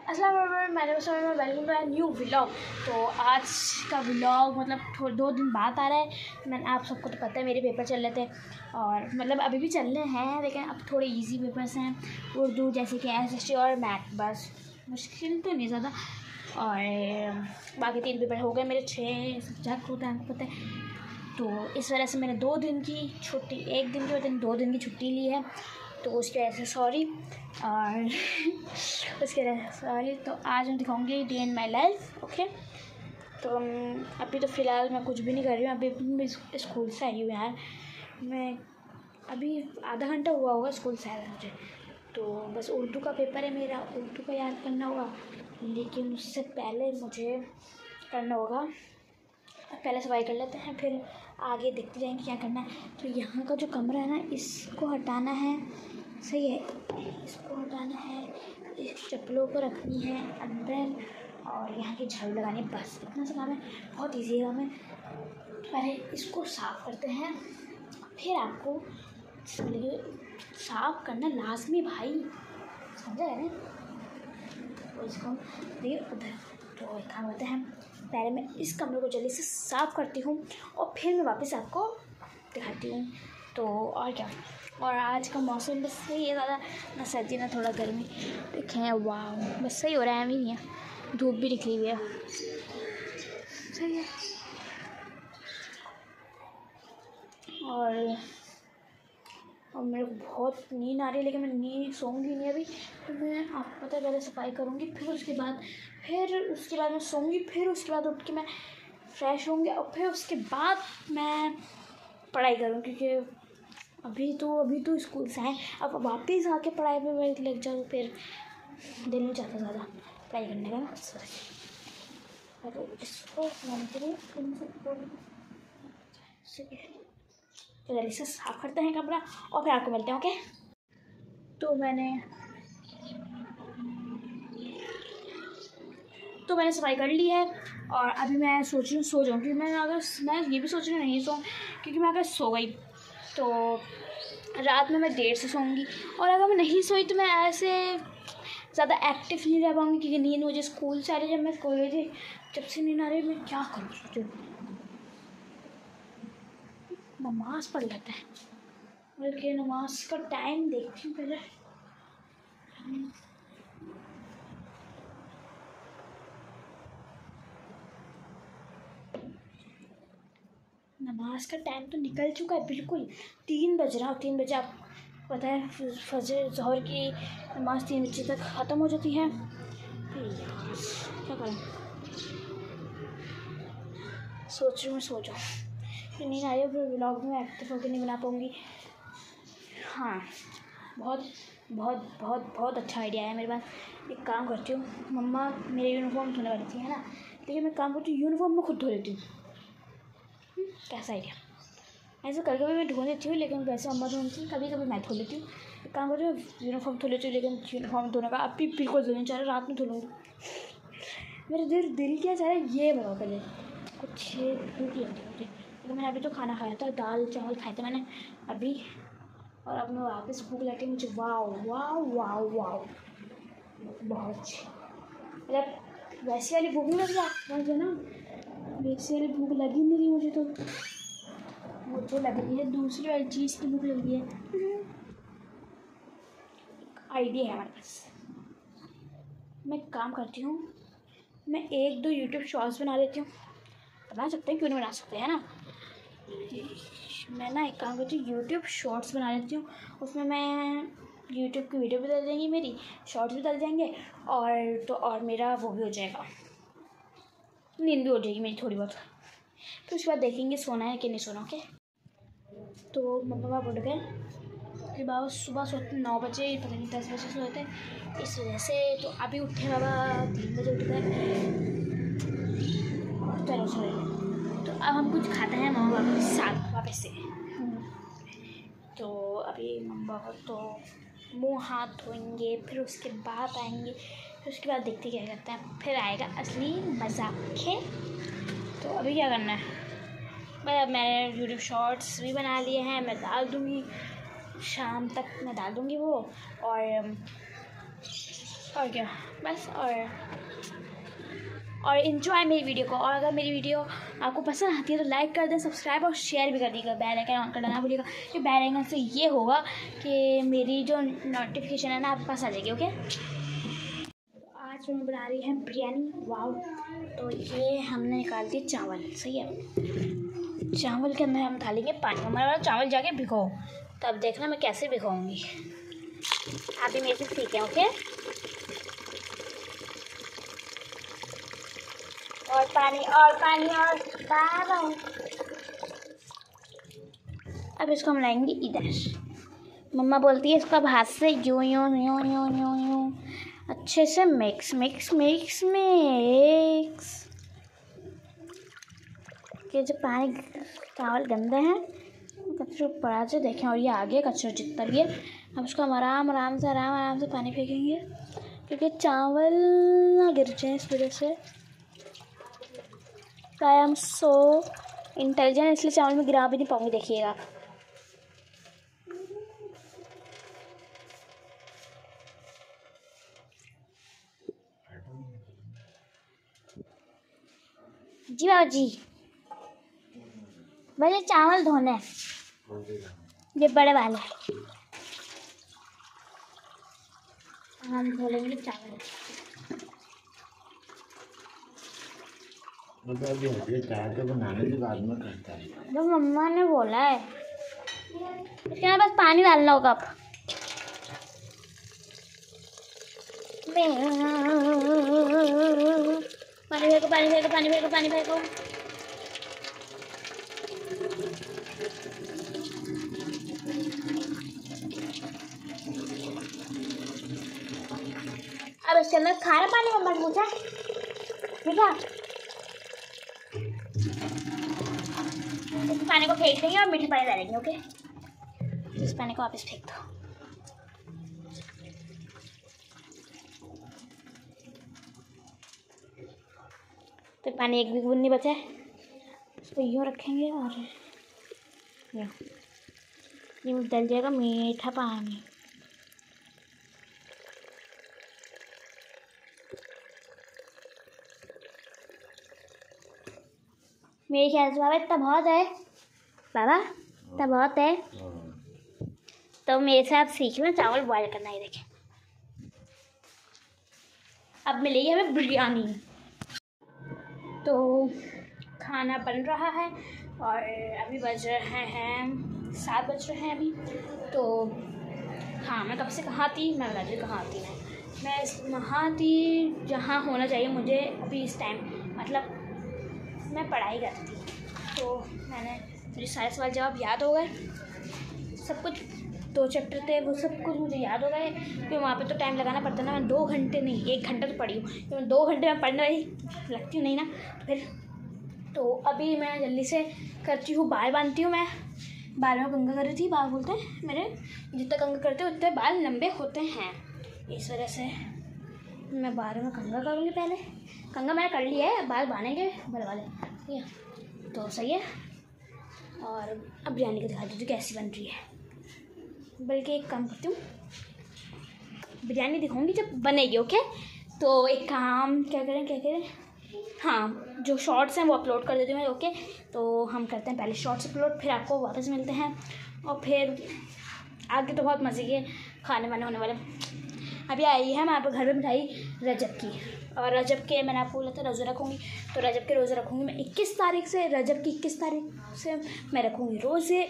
अस्सलाम वालेकुम, मेरे में वेलकम टू न्यू व्लॉग। तो आज का व्लॉग मतलब 2 दिन बाद आ रहा है। मैंने आप सबको तो पता है मेरे पेपर चल रहे थे और मतलब अभी भी चल रहे हैं, लेकिन अब थोड़े इजी पेपर्स हैं। उर्दू जैसे कि SST और मैथ, बस मुश्किल तो नहीं ज़्यादा। और बाकी 3 पेपर हो गए मेरे, 6 सब्जेक्ट होते हैं आपको पता है। तो इस वजह से मैंने 2 दिन की छुट्टी, 1 दिन की वजह 2 दिन की छुट्टी ली है, तो उसकी वजह से सॉरी। और उसके वजह से सॉरी। तो आज मैं दिखाऊंगी day in my life. Okay, तो अभी तो फ़िलहाल मैं कुछ भी नहीं कर रही हूँ। अभी मैं स्कूल से आई हूँ यार। मैं अभी आधा घंटा हुआ होगा स्कूल से आया मुझे। तो बस उर्दू का पेपर है मेरा, उर्दू का याद करना होगा, लेकिन उससे पहले मुझे करना होगा, पहले सफाई कर लेते हैं, फिर आगे देखते जाएंगे क्या करना है। तो यहाँ का जो कमरा है ना, इसको हटाना है, सही है, इसको हटाना है, इस चप्पलों को रखनी है अंदर और यहाँ की झाड़ू लगानी है, बस इतना सा काम है। बहुत ईजी काम है। पहले इसको साफ़ करते हैं, फिर आपको साफ़ करना लाजमी भाई, समझा है ना। तो इसको देखिए उधर, तो एक काम करते हैं, पहले मैं इस कमरे को जल्दी से साफ़ करती हूँ और फिर मैं वापस आपको दिखाती हूँ। तो और क्या, और आज का मौसम बस सही है, ज़्यादा ना सर्दी ना थोड़ा गर्मी, देखें वाह बस सही हो रहा है। अभी नहीं है, धूप भी निकली हुई है, सही है। और मेरे को बहुत नींद आ रही है, लेकिन मैं नींद सोऊंगी नहीं अभी। तो मैं आपको पता है पहले सफाई करूँगी, फिर उसके बाद मैं सोऊंगी, फिर उसके बाद उठ के मैं फ्रेश होंगी और फिर उसके बाद मैं पढ़ाई करूँगी, क्योंकि अभी तो स्कूल से आए, अब वापस आके पढ़ाई पे लग जाऊँ, फिर दिल नहीं चाहता ज़्यादा पढ़ाई करने का ना। तो इसको तो जल्दी से साफ करते हैं कमरा और फिर आपको मिलते हैं। ओके, तो मैंने सफाई कर ली है और अभी मैं सोच रही हूँ सो जाऊँ, क्योंकि मैं ये भी सोच रही हूँ नहीं सो, क्योंकि मैं अगर सो गई तो रात में मैं देर से सोऊंगी, और अगर मैं नहीं सोई तो मैं ऐसे ज़्यादा एक्टिव नहीं रह पाऊँगी, क्योंकि नींद मुझे स्कूल से आ रही है। जब मैं स्कूल गई थी, जब से नींद आ रही है, मैं क्या करूँ, सोचो नमाज़ पढ़ लेते हैं, बल्कि नमाज का टाइम देखती हूँ पहले। नमाज का टाइम तो निकल चुका है, बिल्कुल 3 बज रहा है। 3 बजे आप पता है फजर ज़ोहर की नमाज़ 3 बजे तक ख़त्म हो जाती है। क्या करें, सोच रही हूँ मैं सो जाऊँ, फिर नींद आ रही है, फिर व्लॉग में एक्टिव होकर नहीं बना पाऊँगी। हाँ, बहुत अच्छा आइडिया है मेरे पास। एक काम करती हूँ, मम्मा मेरे यूनिफॉर्म धोने वाली थी है ना, लेकिन मैं काम करती हूँ यूनिफॉर्म में खुद धो लेती हूँ। कैसा आइडिया, ऐसे कभी कभी मैं धो लेती हूँ, लेकिन वैसे अम्मा धोती हैं, कभी कभी मैं धो लेती हूँ। एक काम करती हूँ, यूनिफॉर्म धो लेती हूँ, लेकिन यूनिफॉर्म धोने का अभी बिल्कुल धोने चाह रहा, रात में धो लूँगी। मेरा दिल क्या चाह रहा है ये बताओ पहले, कुछ भूख लगती है मुझे, लेकिन मैंने अभी तो खाना खाया था, दाल चावल खाए थे मैंने अभी, और अब मैं वापस भूख लगी मुझे। वाह बहुत अच्छी, मतलब वैसी वाली भूख नहीं लगी आपको ना, वैसी वाली भूख लगी नहीं रही मुझे, तो मुझे लग रही है दूसरी वाली चीज़ की भूख लगी है। आइडिया है हमारे पास, मैं काम करती हूँ, मैं 1-2 यूट्यूब शॉर्ट्स बना लेती हूँ, बना सकते हैं, क्यों नहीं बना सकते हैं ना। मैं ना एक काम करती हूँ, यूट्यूब शॉर्ट्स बना लेती हूँ, उसमें मैं यूट्यूब की वीडियो भी डाल देंगी, मेरी शॉर्ट्स भी डाल जाएंगे, और मेरा वो भी हो जाएगा, नींद भी हो जाएगी मेरी थोड़ी बहुत। फिर उसके बाद देखेंगे सोना है कि नहीं सोना। ओके, तो मम्मा पापा उठ गए, फिर बाबा सुबह सोते 9 बजे, पता नहीं 10 बजे सोते हैं, इस वजह से तो अभी उठे बाबा 3 बजे उठ गए। चलो सॉरी, तो अब हम कुछ खाते हैं मम्मा पापा के साथ वापस से। तो अभी मम्मा पापा तो मुँह हाथ धोएंगे, फिर उसके बाद आएंगे, फिर उसके बाद देखते क्या करते हैं, फिर आएगा असली मज़ा। तो अभी क्या करना है, मैंने यूट्यूब शॉर्ट्स भी बना लिए हैं, मैं डाल दूँगी शाम तक, मैं डाल दूँगी वो, और और क्या बस। और इन्जॉय मेरी वीडियो को। और अगर मेरी वीडियो आपको पसंद आती है तो लाइक कर दें, सब्सक्राइब और शेयर भी कर दीजिएगा। बेल आइकन ऑन कर देना भूलिएगा। ये बेल आइकन से ये होगा कि मेरी जो नोटिफिकेशन है ना आपके पास आ जाएगी। ओके, आज मैं बना रही है बिरयानी। वाव। तो ये हमने निकाल दिए चावल। सही है, चावल के अंदर हम डालेंगे पानी। हमारा वाला चावल जाके भिगो, तब देखना मैं कैसे भिगोऊँगी। आप भी मेरे से सीखें। ओके, और पानी और पानी और पानी। अब इसको हम लाएंगे इधर। मम्मा बोलती है इसको अब हाथ से यूं यूं यूं यूं यूं यूं अच्छे से मिक्स मिक्स मिक्स मिक्स। कि जो पानी चावल गंदे हैं कचरे पड़ा से देखें, और ये आगे कचरा जितना भी है। अब उसको हम आराम आराम से पानी फेंकेंगे क्योंकि चावल ना गिर जाए इस वजह से। आई एम सो इंटेलिजेंट, इसलिए चावल में गिरा भी नहीं पाऊंगी। देखिएगा आप। जी बाबा जी, मुझे चावल धोने हैं, ये बड़े वाले। हम धो लेंगे चावल। चाय तो बनाने के बाद में करता है, तो मम्मा ने बोला है इसके अंदर बस पानी डालना होगा। अब पानी फेंको पानी फेंको पानी फेंको पानी फेंको। अब इसके अंदर खारा पानी मम्मा ने पूछा मीठा। इस पानी को फेंक देंगे और मीठा पानी डालेंगे। ओके, इस पानी को वापस फेंक दो। तो पानी एक भी बूंद नहीं बचा है, इसको यूँ रखेंगे और ये डल जाएगा मीठा पानी। मेरे ख्याल से बाबा इतना बहुत है। बाबा इतना बहुत है, तो मेरे से आप सीख लो चावल बॉयल करना। ही देखें, अब मिलेगी हमें बिरयानी। तो खाना बन रहा है और अभी बज रहे हैं 7 बज रहे हैं अभी। तो हाँ, मैं कब से कहाँ थी, मैं बता दी कहाँ थी। मैं वहाँ थी जहाँ होना चाहिए मुझे अभी इस टाइम। मतलब मैं पढ़ाई करती थी, तो मुझे सारे सवाल जवाब याद हो गए। सब कुछ 2 चैप्टर थे, वो सब कुछ मुझे याद हो गए। क्योंकि वहाँ पे तो टाइम लगाना पड़ता ना। मैं 2 घंटे नहीं 1 घंटा तो पढ़ी हूँ। तो मैं 2 घंटे में पढ़ने वाली लगती हूँ नहीं ना। फिर तो अभी मैं जल्दी से करती हूँ, बाल बांधती हूँ। मैं बाल में कंघा कर रही थी। बाल बोलते हैं मेरे जितना कंघा करते उतने बाल लंबे होते हैं, इस वजह से मैं बाल में कंघा करूँगी। पहले कंघा मैंने कर लिया है, बाल बांधेंगे बड़े वाले। ठीक है, तो सही है। और अब बिरयानी को दिखा दीजिए कैसी बन रही है। बल्कि एक काम करती हूँ, बिरयानी दिखाऊंगी जब बनेगी। ओके, तो एक काम क्या करें हाँ, जो शॉर्ट्स हैं वो अपलोड कर देती हूँ मैं। ओके, तो हम करते हैं पहले शॉर्ट्स अपलोड, फिर आपको वापस मिलते हैं। और फिर आगे तो बहुत मज़े के खाने वाने होने वाले। अभी आई है मैं आपको घर में मिठाई रजब की। और रजब के मैंने आपको बोला था रोज़े रखूँगी, तो रजब के रोज़े रखूँगी मैं 21 तारीख से। रजब की 21 तारीख से मैं रखूँगी रोज़े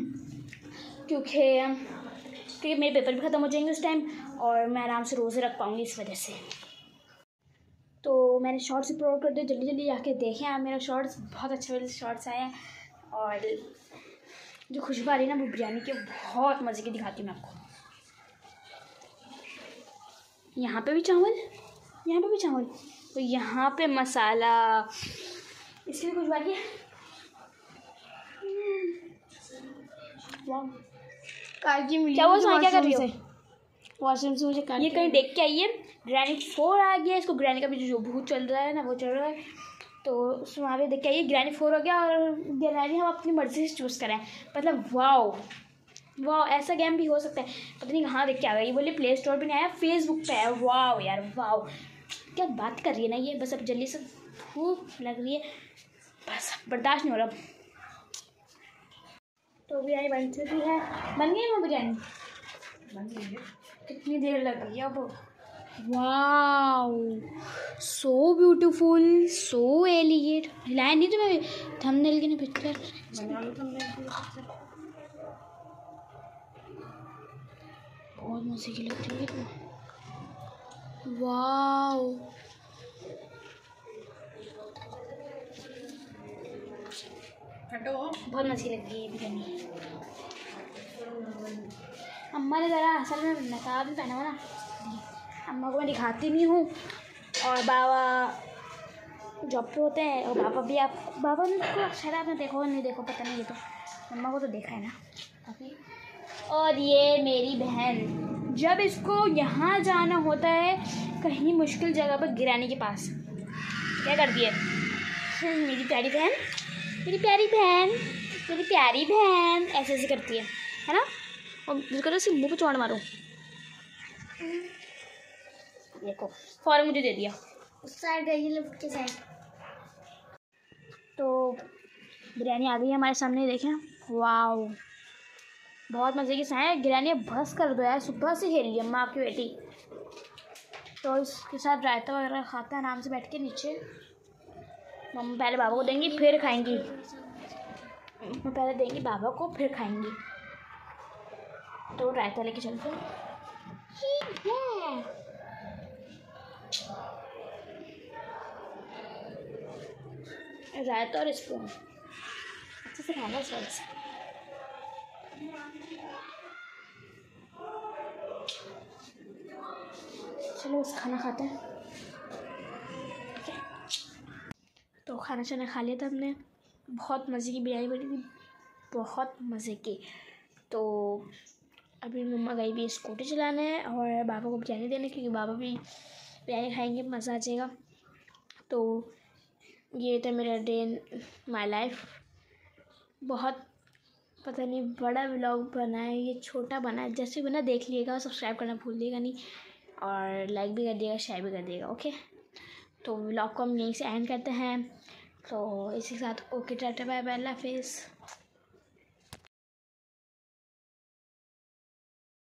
क्योंकि मेरे पेपर भी ख़त्म हो जाएंगे उस टाइम और मैं आराम से रोज़े रख पाऊँगी इस वजह से। तो मैंने शॉर्ट्स अपलोड कर दिए, जल्दी जल्दी जाके देखें आप मेरा शॉर्ट्स। बहुत अच्छे शॉर्ट्स आए हैं और जो खुशबू आ रही है ना वो बिरयानी की बहुत मज़े की दिखाती हूँ मैं आपको। यहाँ पे भी चावल, तो यहाँ पे मसाला, इसकी भी खुशबू आ रही है। क्या कर रही हो? वॉशरूम से मुझे ये कहीं देख के आइए। ग्रैनी 4 आ गया, इसको ग्रैनी का भी जो भूत चल रहा है ना वो चल रहा है, तो उसमें वहाँ पे देख के आइए। ग्रैनी 4 हो गया और ग्रैनी हम अपनी मर्ज़ी से चूज़ करें। मतलब वाओ, वाह, ऐसा गेम भी हो सकता है। पता नहीं कहाँ देख के आ गई। ये बोले प्ले स्टोर पे नहीं आया, फेसबुक पे आया। वाह यार वाह, क्या बात कर रही है ना ये। बस अब जल्दी से भूख लग रही है, बस बर्दाश्त नहीं हो रहा। तो बिरयानी बन चुकी है। बन गई है बिरयानी? बन गई है। कितनी देर लग गई अब? वाह, सो ब्यूटीफुल, सो एलिगेंट। हिलाया नहीं तुम्हें थंबनेल के लिए पिक्चर? बहुत मजे की लग रही है। वाह, बहुत मजे लग रही है बिरयानी। अम्मा ने ज़रा असल में नकाब भी पहना हुआ ना, अम्मा को मैं दिखाती नहीं हूँ। और बाबा जॉब पे होते हैं, और बाबा ने को शायद आपने देखो नहीं देखो पता नहीं, तो अम्मा को तो देखा है ना काफ़ी। और ये मेरी बहन, जब इसको यहाँ जाना होता है कहीं मुश्किल जगह पर गिराने के पास, क्या करती है? मेरी प्यारी बहन, मेरी प्यारी बहन, मेरी प्यारी बहन, ऐसे ऐसे करती है ना। और बिल्कुल उसे मुँह पे चौड़ मारो। देखो फौरन मुझे दे दिया उस साइड गई लिफ्ट के साइड। तो बिरयानी आ गई है हमारे सामने, देखें। वाह, बहुत मज़े की है बिरयानी। बस कर दो यार, सुबह से खेल रही अम्मा आपकी बेटी। तो इसके साथ रायता वगैरह खाता है आराम से बैठ के नीचे। मम्मा पहले बाबा को देंगी फिर खाएंगी, मम्मा पहले देंगी बाबा को फिर खाएंगी। तो रायता लेके चलते हैं। रायता और स्पून अच्छे से खाना चाहिए। चलो बस खाना खाते हैं। तो खाना शाना खा लिया था हमने। बहुत मज़े की बिरयानी बनी थी, बहुत मज़े की। तो अभी मम्मा गई भी स्कूटी चलाने और बाबा को बिरयानी देने, क्योंकि बाबा भी बिरयानी खाएंगे, मज़ा आ जाएगा। तो ये था मेरा डे इन माई लाइफ। बहुत पता नहीं बड़ा व्लॉग बना है, ये छोटा बना है, जैसे बना देख लीजिएगा। सब्सक्राइब करना भूलिएगा नहीं, और लाइक भी कर दिएगा, शेयर भी कर दिएगा। ओके, तो व्लॉग को हम यहीं से एंड करते हैं। तो इसी के साथ ओके, टाटा बाय बाय, अल्लाह हाफिज़।